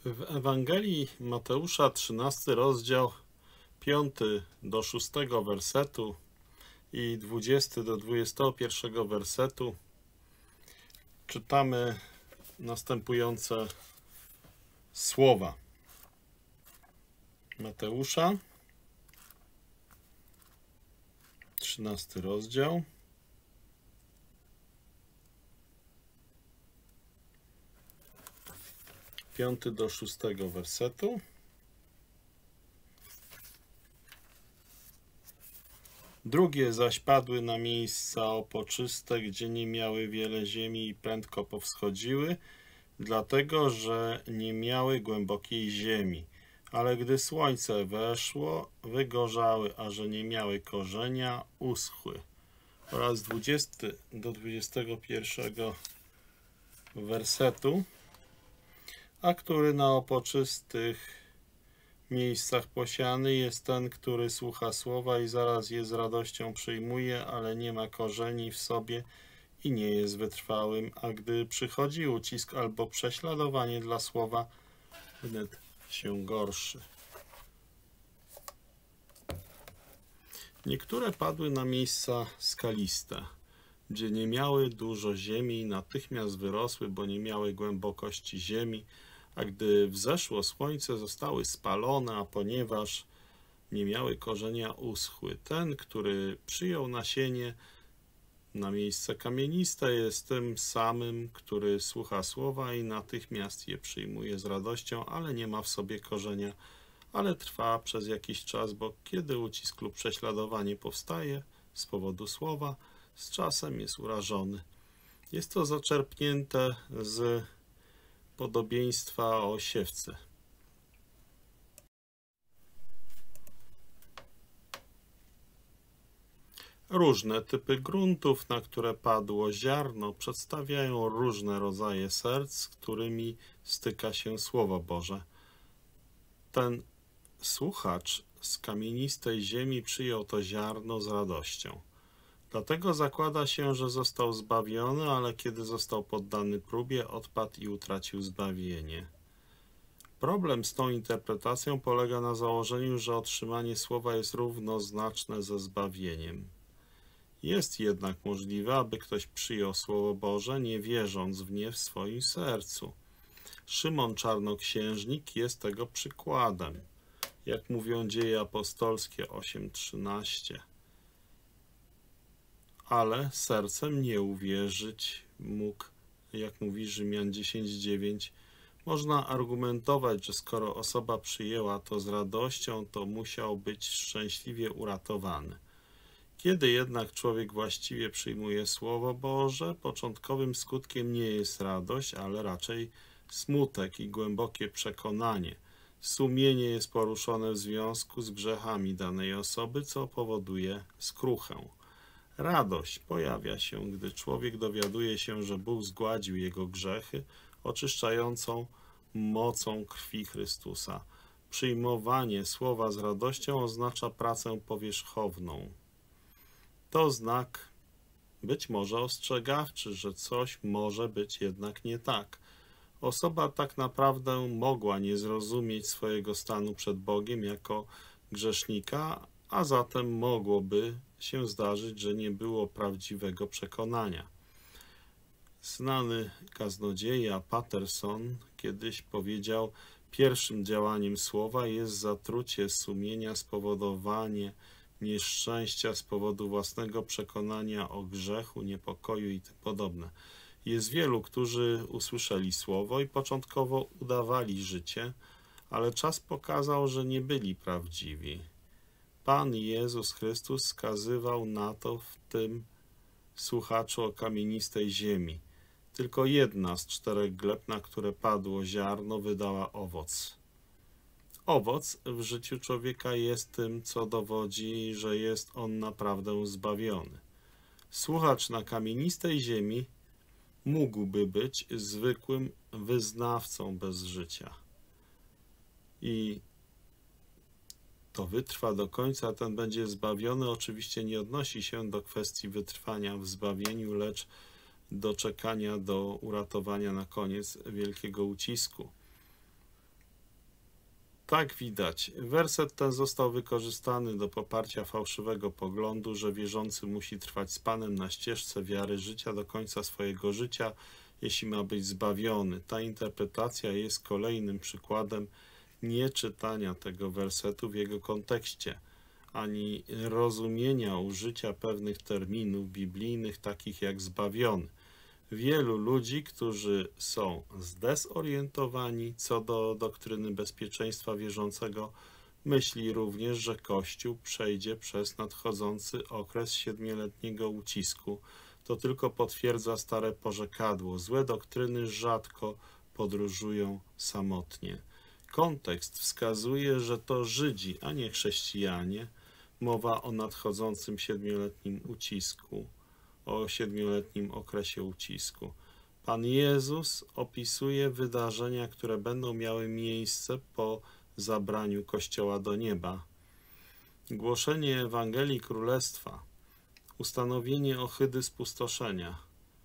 W Ewangelii Mateusza 13 rozdział 5 do 6 wersetu i 20 do 21 wersetu czytamy następujące słowa. Mateusza 13 rozdział 5 do 6 wersetu. Drugie zaś padły na miejsca opoczyste, gdzie nie miały wiele ziemi i prędko powschodziły, dlatego że nie miały głębokiej ziemi. Ale gdy słońce weszło, wygorzały, a że nie miały korzenia, uschły. Oraz 20 do 21 wersetu. A który na opoczystych miejscach posiany jest ten, który słucha słowa i zaraz je z radością przyjmuje, ale nie ma korzeni w sobie i nie jest wytrwałym, a gdy przychodzi ucisk albo prześladowanie dla słowa, wnet się gorszy. Niektóre padły na miejsca skaliste, gdzie nie miały dużo ziemi i natychmiast wyrosły, bo nie miały głębokości ziemi, a gdy wzeszło słońce, zostały spalone, a ponieważ nie miały korzenia, uschły. Ten, który przyjął nasienie na miejsce kamieniste, jest tym samym, który słucha słowa i natychmiast je przyjmuje z radością, ale nie ma w sobie korzenia, ale trwa przez jakiś czas, bo kiedy ucisk lub prześladowanie powstaje z powodu słowa, z czasem jest urażony. Jest to zaczerpnięte z podobieństwa o siewcy. Różne typy gruntów, na które padło ziarno, przedstawiają różne rodzaje serc, z którymi styka się Słowo Boże. Ten słuchacz z kamienistej ziemi przyjął to ziarno z radością. Dlatego zakłada się, że został zbawiony, ale kiedy został poddany próbie, odpadł i utracił zbawienie. Problem z tą interpretacją polega na założeniu, że otrzymanie słowa jest równoznaczne ze zbawieniem. Jest jednak możliwe, aby ktoś przyjął Słowo Boże, nie wierząc w nie w swoim sercu. Szymon Czarnoksiężnik jest tego przykładem, jak mówią Dzieje Apostolskie 8:13. Ale sercem nie uwierzyć mógł, jak mówi Rzymian 10:9. Można argumentować, że skoro osoba przyjęła to z radością, to musiał być szczęśliwie uratowany. Kiedy jednak człowiek właściwie przyjmuje Słowo Boże, początkowym skutkiem nie jest radość, ale raczej smutek i głębokie przekonanie. Sumienie jest poruszone w związku z grzechami danej osoby, co powoduje skruchę. Radość pojawia się, gdy człowiek dowiaduje się, że Bóg zgładził jego grzechy oczyszczającą mocą krwi Chrystusa. Przyjmowanie słowa z radością oznacza pracę powierzchowną. To znak być może ostrzegawczy, że coś może być jednak nie tak. Osoba tak naprawdę mogła nie zrozumieć swojego stanu przed Bogiem jako grzesznika, a zatem mogłoby się zdarzyć, że nie było prawdziwego przekonania. Znany kaznodzieja Patterson kiedyś powiedział: pierwszym działaniem słowa jest zatrucie sumienia, spowodowanie nieszczęścia z powodu własnego przekonania o grzechu, niepokoju i tym podobne. Jest wielu, którzy usłyszeli słowo i początkowo udawali życie, ale czas pokazał, że nie byli prawdziwi. Pan Jezus Chrystus wskazywał na to w tym słuchaczu o kamienistej ziemi. Tylko jedna z 4 gleb, na które padło ziarno, wydała owoc. Owoc w życiu człowieka jest tym, co dowodzi, że jest on naprawdę zbawiony. Słuchacz na kamienistej ziemi mógłby być zwykłym wyznawcą bez życia. I to wytrwa do końca, ten będzie zbawiony. Oczywiście nie odnosi się do kwestii wytrwania w zbawieniu, lecz do czekania do uratowania na koniec wielkiego ucisku. Tak widać, werset ten został wykorzystany do poparcia fałszywego poglądu, że wierzący musi trwać z Panem na ścieżce wiary życia do końca swojego życia, jeśli ma być zbawiony. Ta interpretacja jest kolejnym przykładem nieczytania tego wersetu w jego kontekście, ani rozumienia użycia pewnych terminów biblijnych, takich jak zbawiony. Wielu ludzi, którzy są zdezorientowani co do doktryny bezpieczeństwa wierzącego, myśli również, że Kościół przejdzie przez nadchodzący okres 7-letniego ucisku. To tylko potwierdza stare porzekadło. Złe doktryny rzadko podróżują samotnie. Kontekst wskazuje, że to Żydzi, a nie chrześcijanie. Mowa o nadchodzącym 7-letnim ucisku, o 7-letnim okresie ucisku. Pan Jezus opisuje wydarzenia, które będą miały miejsce po zabraniu Kościoła do nieba. Głoszenie Ewangelii Królestwa, ustanowienie ohydy spustoszenia,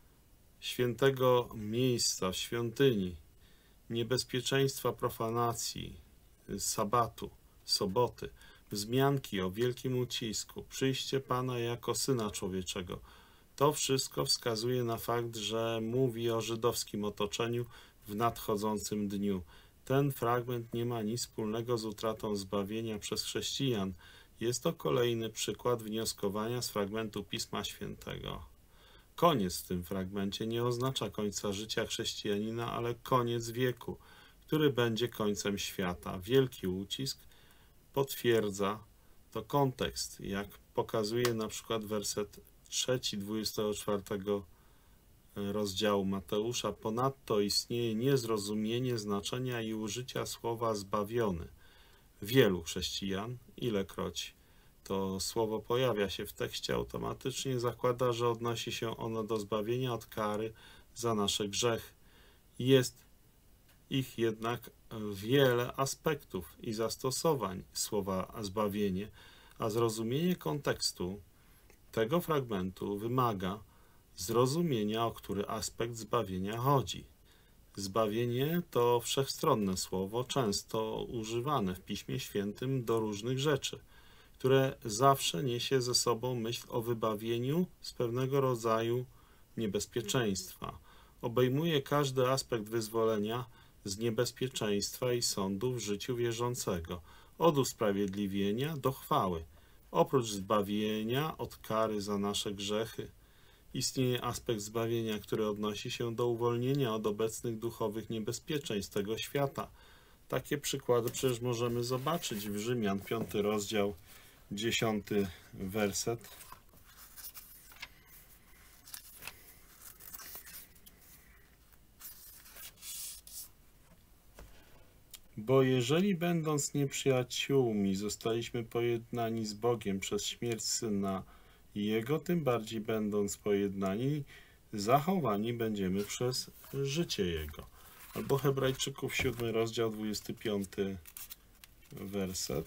świętego miejsca w świątyni, niebezpieczeństwa profanacji, sabatu, soboty, wzmianki o wielkim ucisku, przyjście Pana jako Syna Człowieczego. To wszystko wskazuje na fakt, że mówi o żydowskim otoczeniu w nadchodzącym dniu. Ten fragment nie ma nic wspólnego z utratą zbawienia przez chrześcijan. Jest to kolejny przykład wnioskowania z fragmentu Pisma Świętego. Koniec w tym fragmencie nie oznacza końca życia chrześcijanina, ale koniec wieku, który będzie końcem świata. Wielki ucisk potwierdza to kontekst, jak pokazuje na przykład werset 3, 24 rozdziału Mateusza. Ponadto istnieje niezrozumienie znaczenia i użycia słowa zbawiony. Wielu chrześcijan, ilekroć to słowo pojawia się w tekście, automatycznie zakłada, że odnosi się ono do zbawienia od kary za nasze grzechy. Jest ich jednak wiele aspektów i zastosowań słowa zbawienie, a zrozumienie kontekstu tego fragmentu wymaga zrozumienia, o który aspekt zbawienia chodzi. Zbawienie to wszechstronne słowo, często używane w Piśmie Świętym do różnych rzeczy, które zawsze niesie ze sobą myśl o wybawieniu z pewnego rodzaju niebezpieczeństwa. Obejmuje każdy aspekt wyzwolenia z niebezpieczeństwa i sądu w życiu wierzącego, od usprawiedliwienia do chwały. Oprócz zbawienia od kary za nasze grzechy, istnieje aspekt zbawienia, który odnosi się do uwolnienia od obecnych duchowych niebezpieczeństw tego świata. Takie przykłady przecież możemy zobaczyć w Rzymian, 5 rozdział, 10 werset. Bo jeżeli będąc nieprzyjaciółmi zostaliśmy pojednani z Bogiem przez śmierć Syna Jego, tym bardziej będąc pojednani, zachowani będziemy przez życie Jego. Albo Hebrajczyków 7 rozdział 25 werset.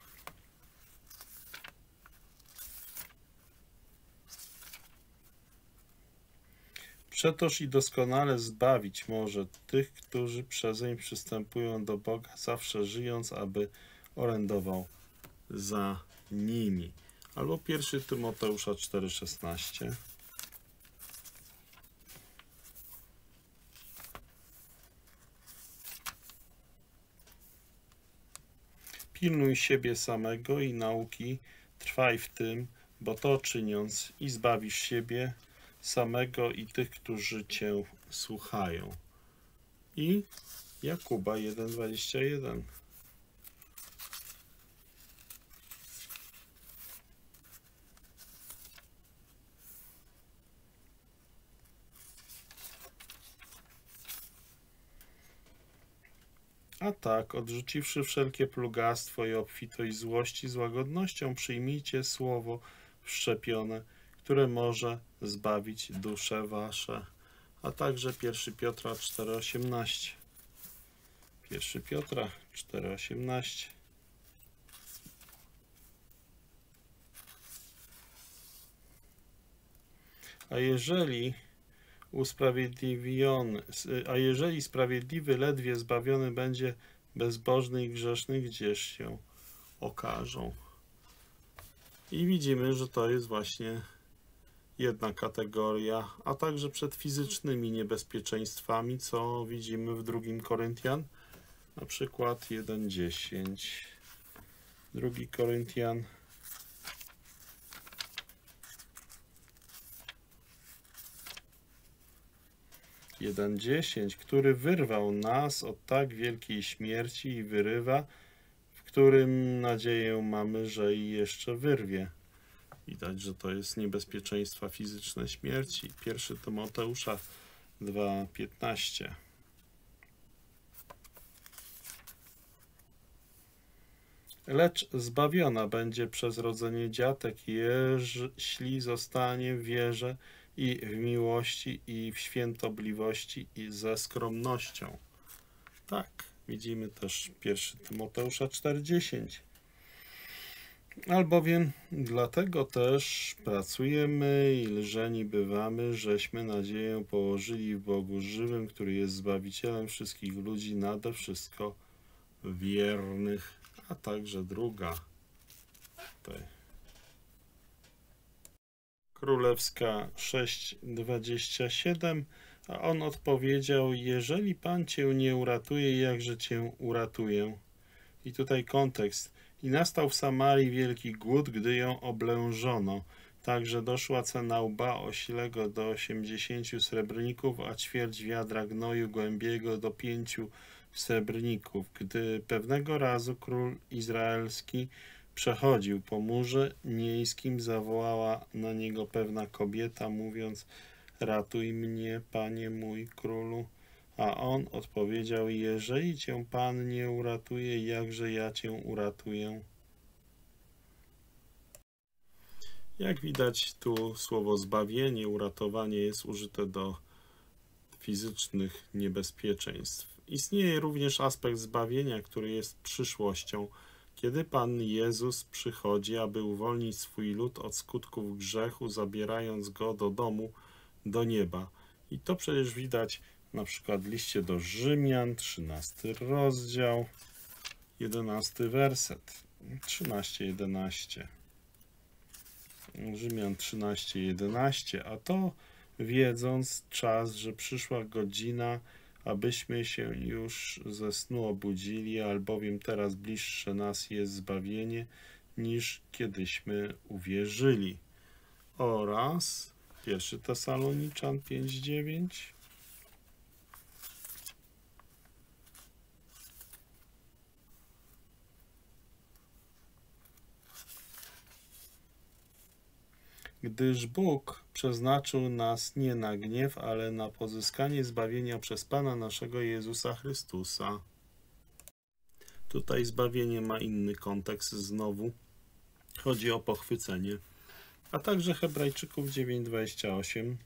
Przetoż i doskonale zbawić może tych, którzy przezeń przystępują do Boga, zawsze żyjąc, aby orędował za nimi. Albo 1 Tymoteusza 4,16. Pilnuj siebie samego i nauki, trwaj w tym, bo to czyniąc i zbawisz siebie samego i tych, którzy Cię słuchają. I Jakuba 1,21. A tak, odrzuciwszy wszelkie plugastwo i obfitość złości, z łagodnością przyjmijcie słowo wszczepione, które może zbawić dusze wasze. A także 1 Piotra 4,18. 1 Piotra 4,18. A jeżeli sprawiedliwy ledwie zbawiony będzie, bezbożny i grzeszny gdzież się okażą. I widzimy, że to jest właśnie jedna kategoria, a także przed fizycznymi niebezpieczeństwami, co widzimy w 2 Koryntian, na przykład 1:10. 2 Koryntian 1:10, który wyrwał nas od tak wielkiej śmierci i wyrywa, w którym nadzieję mamy, że i jeszcze wyrwie. Widać, że to jest niebezpieczeństwa fizyczne śmierci. 1 Tymoteusza 2:15. Lecz zbawiona będzie przez rodzenie dziatek, jeśli zostanie w wierze i w miłości i w świętobliwości i ze skromnością. Tak, widzimy też 1 Tymoteusza 4:10. Albowiem dlatego też pracujemy i lżeni bywamy, żeśmy nadzieję położyli w Bogu żywym, który jest Zbawicielem wszystkich ludzi, nade wszystko wiernych. A także druga, tutaj Królewska 6:27, a on odpowiedział: jeżeli Pan cię nie uratuje, jakże cię uratuję? I tutaj kontekst. I nastał w Samarii wielki głód, gdy ją oblężono. Także doszła cena łba oślego do 80 srebrników, a ćwierć wiadra gnoju głębiego do 5 srebrników. Gdy pewnego razu król izraelski przechodził po murze miejskim, zawołała na niego pewna kobieta, mówiąc: ratuj mnie, panie mój królu. A on odpowiedział: jeżeli cię Pan nie uratuje, jakże ja cię uratuję? Jak widać, tu słowo zbawienie, uratowanie jest użyte do fizycznych niebezpieczeństw. Istnieje również aspekt zbawienia, który jest przyszłością, kiedy Pan Jezus przychodzi, aby uwolnić swój lud od skutków grzechu, zabierając go do domu, do nieba. I to przecież widać na przykład w liście do Rzymian, 13 rozdział, 11 werset, 13:11. Rzymian 13:11, a to wiedząc czas, że przyszła godzina, abyśmy się już ze snu obudzili, albowiem teraz bliższe nas jest zbawienie, niż kiedyśmy uwierzyli. Oraz 1 Tesaloniczan 5:9. Gdyż Bóg przeznaczył nas nie na gniew, ale na pozyskanie zbawienia przez Pana naszego Jezusa Chrystusa. Tutaj zbawienie ma inny kontekst znowu. Chodzi o pochwycenie. A także Hebrajczyków 9:28.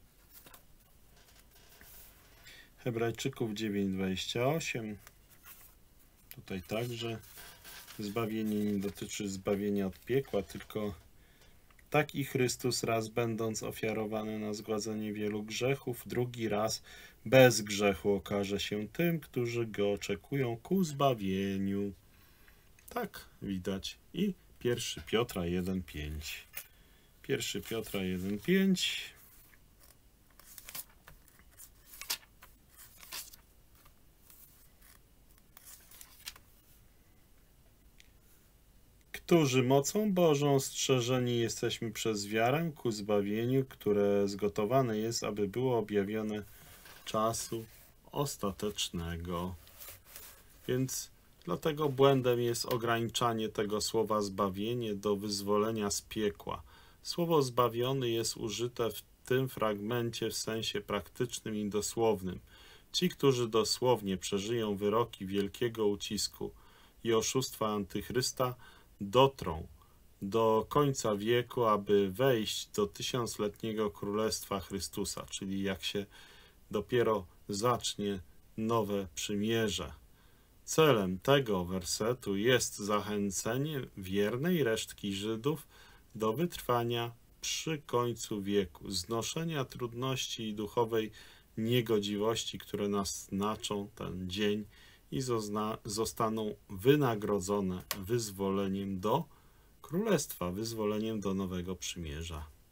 Hebrajczyków 9:28. Tutaj także zbawienie nie dotyczy zbawienia od piekła, tylko taki Chrystus raz będąc ofiarowany na zgładzenie wielu grzechów, drugi raz bez grzechu okaże się tym, którzy go oczekują ku zbawieniu. Tak widać. I 1 Piotra 1:5. 1 Piotra 1:5. Którzy mocą Bożą strzeżeni jesteśmy przez wiarę ku zbawieniu, które zgotowane jest, aby było objawione czasu ostatecznego. Więc dlatego błędem jest ograniczanie tego słowa zbawienie do wyzwolenia z piekła. Słowo zbawiony jest użyte w tym fragmencie w sensie praktycznym i dosłownym. Ci, którzy dosłownie przeżyją wyroki wielkiego ucisku i oszustwa Antychrysta, dotrą do końca wieku, aby wejść do 1000-letniego Królestwa Chrystusa, czyli jak się dopiero zacznie nowe przymierze. Celem tego wersetu jest zachęcenie wiernej resztki Żydów do wytrwania przy końcu wieku, znoszenia trudności i duchowej niegodziwości, które naznaczą ten dzień i zostaną wynagrodzone wyzwoleniem do królestwa, wyzwoleniem do nowego przymierza.